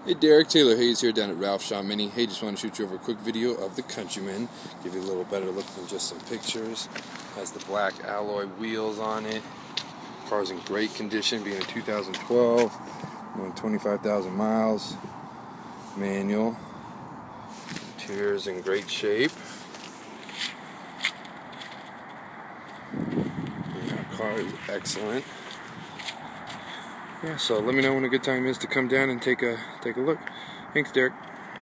Hey, Derek, Taylor Hayes here down at Ralph Shaw Mini. Hey, just want to shoot you over a quick video of the Countryman. Give you a little better look than just some pictures. Has the black alloy wheels on it. Car's in great condition, being a 2012. Going 25,000 miles. Manual. Interior's in great shape. The car is excellent. Yeah, so let me know when a good time is to come down and take a look. Thanks, Derek.